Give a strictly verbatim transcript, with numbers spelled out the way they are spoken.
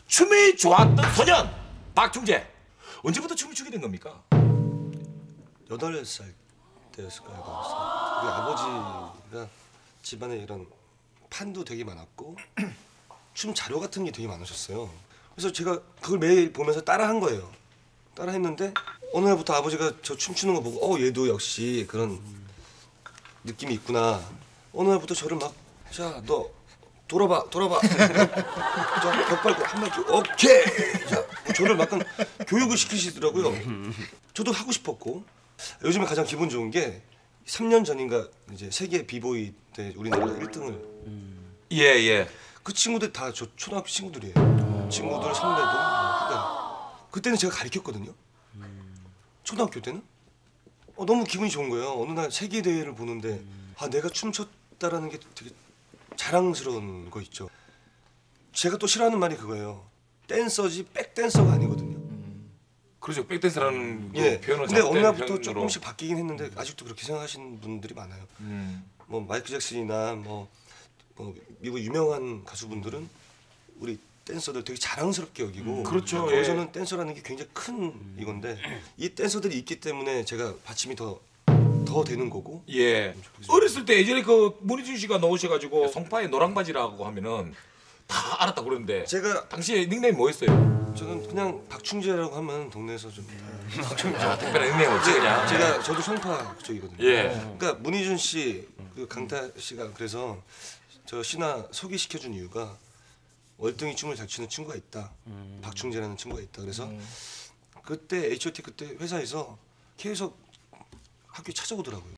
춤이 좋았던 소년 박충재. 언제부터 춤을 추게 된 겁니까? 여덟 살 때였을까요? 여덟 살. 우리 아버지가 집안에 이런 판도 되게 많았고 춤 자료 같은 게 되게 많으셨어요. 그래서 제가 그걸 매일 보면서 따라한 거예요. 따라했는데 어느 날부터 아버지가 저 춤추는 거 보고 어 얘도 역시 그런 느낌이 있구나. 어느 날부터 저를 막 자 너 돌아봐 돌아봐 자 벽 밟고 한 바퀴 오케이 자 저를 약간 교육을 시키시더라고요. 저도 하고 싶었고 요즘에 가장 기분 좋은 게 삼 년 전인가 이제 세계 비보이 때 우리나라 일 등을 예, 예. 그 친구들 다 저 초등학교 친구들이에요. 친구들 선배들 후배. 그때는 제가 가르쳤거든요. 초등학교 때는 어, 너무 기분이 좋은 거예요. 어느 날 세계 대회를 보는데 아 내가 춤췄다라는 게 되게 자랑스러운 거 있죠. 제가 또 싫어하는 말이 그거예요. 댄서지 백댄서가 아니거든요. 그렇죠. 백댄스라는 예. 그 표현을 근데 어느 잘못된 날부터 표현으로. 조금씩 바뀌긴 했는데 아직도 그렇게 생각하시는 분들이 많아요. 음. 뭐 마이클 잭슨이나 뭐, 뭐 미국 유명한 가수분들은 우리 댄서들 되게 자랑스럽게 여기고 음, 그렇죠. 거기서는 예. 댄서라는 게 굉장히 큰 이건데 이 댄서들이 있기 때문에 제가 받침이 더 더 되는 거고. 예. 어렸을 때 예전에 그 문희준 씨가 나오셔가지고 송파의 노랑바지라고 하면은 다 알았다 그러는데 제가 당시에 닉네임 뭐였어요? 저는 그냥 박충재라고 하면 동네에서 좀 아, 특별한 닉네임 없지 그냥. 제가 저도 송파 쪽이거든요. 예. 그러니까 문희준 씨, 그 강타 씨가 그래서 저 신화 소개시켜준 이유가 월등히 춤을 잘 추는 친구가 있다. 박충재라는 친구가 있다. 그래서 그때 에이치 오 티 그때 회사에서 계속 학교 찾아오더라고요.